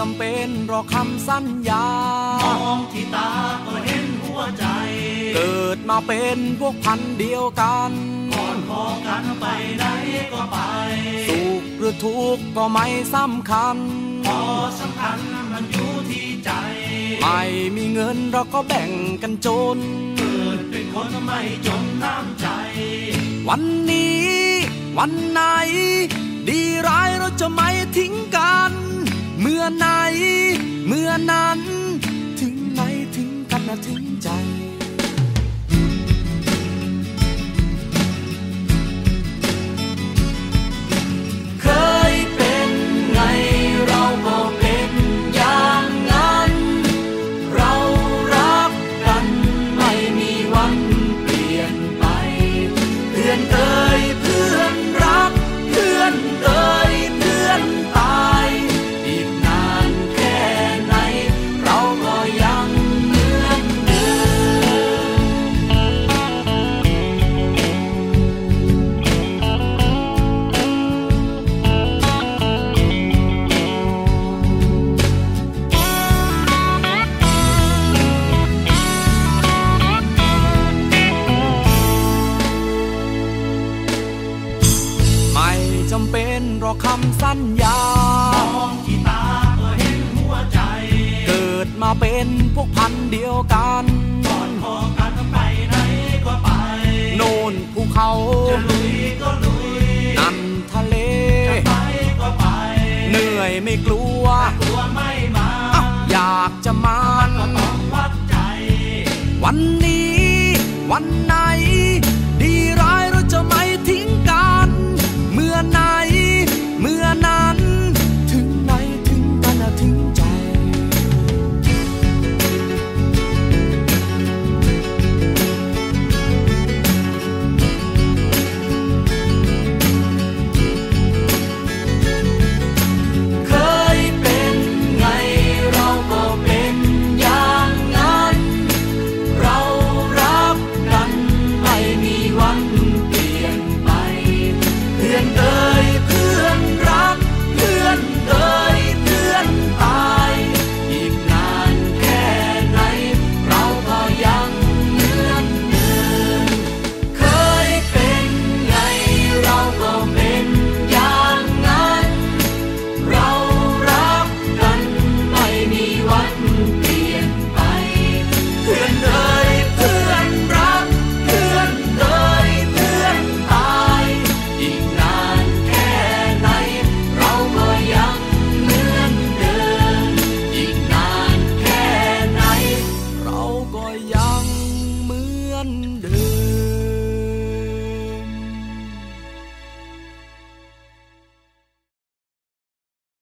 ำเป็นรอคำสัญญามองที่ตาก็เห็นหัวใจเกิดมาเป็นพวกพันธุ์เดียวกันก่อนพอกันไปไหนก็ไปสุขหรือทุกข์ก็ไม่สำคัญพอสำคัญมันอยู่ที่ใจไม่มีเงินเราก็แบ่งกันจนเกิดเป็นคนไม่จนน้ำใจวันนี้วันไหนดีร้ายเราจะไม่ทิ้งกันเมื่อไหนเมื่อนั้นถึงไหนถึงกันนะถึงใจเคยเป็นไงเราก็เป็นอย่างนั้นเรารักกันไม่มีวันเปลี่ยนไปเพื่อนเอ่ยเพื่อนรักเพื่อนเอ่ยเพื่อนตายอีกนานแค่ไหนเราก็ยังเหมือนเดิไม่จำเป็นรอคำสัญญามองที่ตาก็เห็นหัวใจเกิดมาเป็นพวกพันธุ์เดียวกันก่อนพอกันไปไหนก็ไปโน่นภูเขาจะลุยก็ลุยนั่นทะเลจะไปก็ไปเหนื่อยไม่กลัวกลัวไม่มาอยากจะมาก็ต้องวัดใจวันนี้วันไหน